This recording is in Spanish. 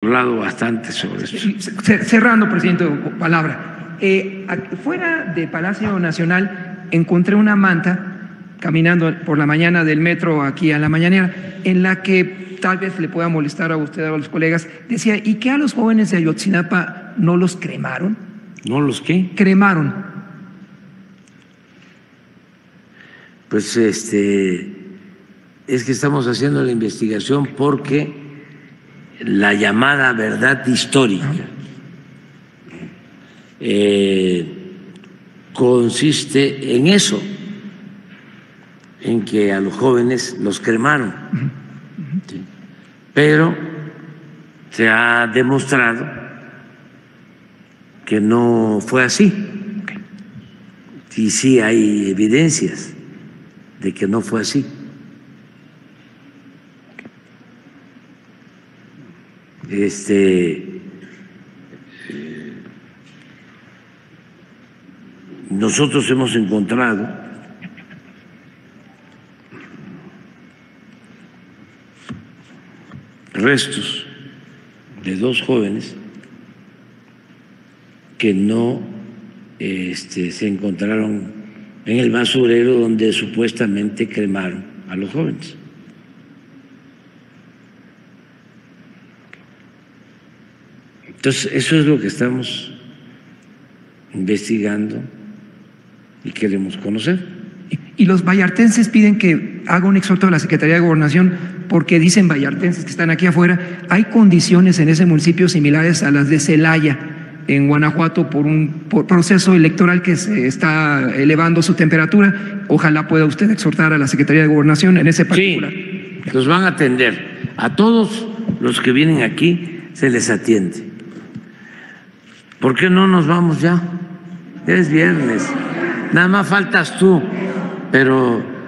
hablado bastante sobre esto. Cerrando, presidente, palabra. Fuera de Palacio Nacional encontré una manta caminando por la mañana del metro aquí a la mañanera, en la que tal vez le pueda molestar a usted o a los colegas, decía, ¿y qué a los jóvenes de Ayotzinapa no los cremaron? ¿No los qué? Cremaron. Pues es que estamos haciendo la investigación porque la llamada verdad histórica consiste en eso, en que a los jóvenes los cremaron. ¿Sí? Pero se ha demostrado que no fue así. Y sí hay evidencias de que no fue así. Nosotros hemos encontrado restos de dos jóvenes que no se encontraron en el basurero donde supuestamente cremaron a los jóvenes. Entonces, eso es lo que estamos investigando y queremos conocer. Y los vallartenses piden que haga un exhorto a la Secretaría de Gobernación porque dicen vallartenses que están aquí afuera, hay condiciones en ese municipio similares a las de Celaya, en Guanajuato, por un proceso electoral que se está elevando su temperatura. Ojalá pueda usted exhortar a la Secretaría de Gobernación en ese particular. Sí, los van a atender. A todos los que vienen aquí se les atiende. ¿Por qué no nos vamos ya? Es viernes. Nada más faltas tú, pero